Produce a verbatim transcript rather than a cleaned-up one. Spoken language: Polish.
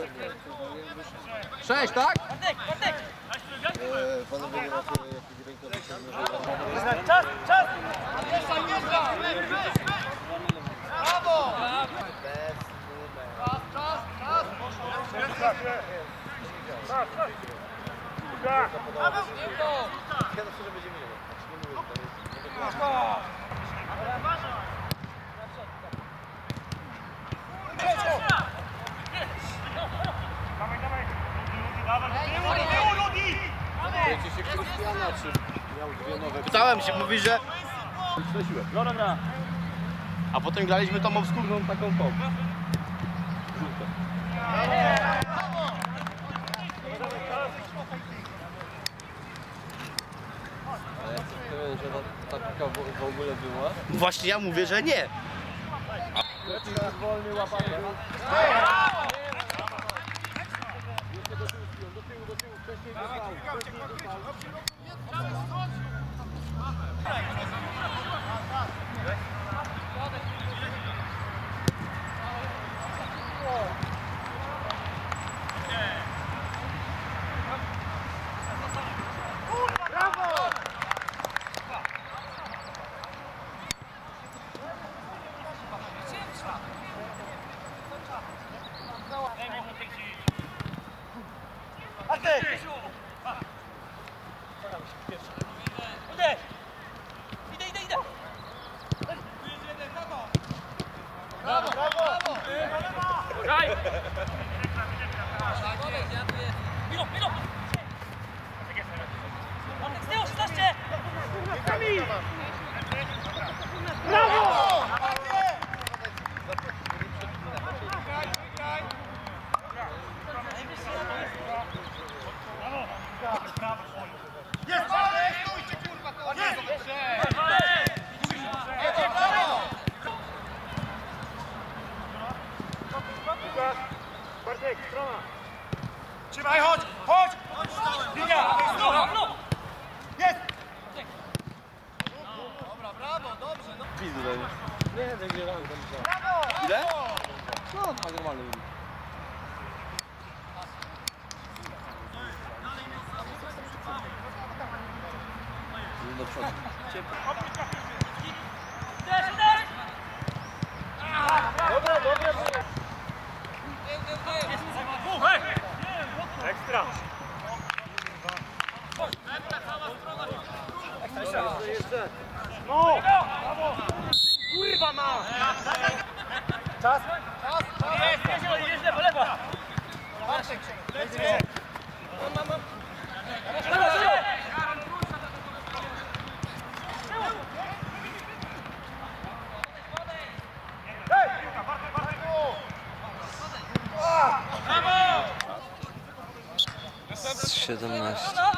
Sześć, tak? Czas, czas! Brawo! Czas, czas, czas! Czas, czas! Dawaj, dawaj! Wiecie się Krystiana, czy miał dwie nowe? Pytałem się, mówi, że... No dobra. A potem graliśmy tą obskurną taką tą. Żółtą. Ale jak to, że ta taka w ogóle była? Właśnie ja mówię, że nie. Wolny łapany. Jeszcze do tyłu, do tyłu, do tyłu, wcześniej do tyłu, wcześniej do tyłu. Idę, idę, idę! Brawo, brawo! Graj! Milo, Milo! Z tyłu, szesnaście! Brawo! Jest! Stójcie, kurwa, to jest! Bartek, strona! Trzymaj, chodź! Chodź! Linia! Jest! Dobra, brawo, dobrze, no. Pizdu daj. Nie, wygrywamy tam co. Brawo! Ile? No, tak normalnie. Do przodu. Dobra, dobra! Ekstra! No! Kurwa ma! Czas! Czas! Czas! Jest, jest, jest, jest, lewo, lewo! Bartek, lecimy! Mam, mam, mam! siedemnaście.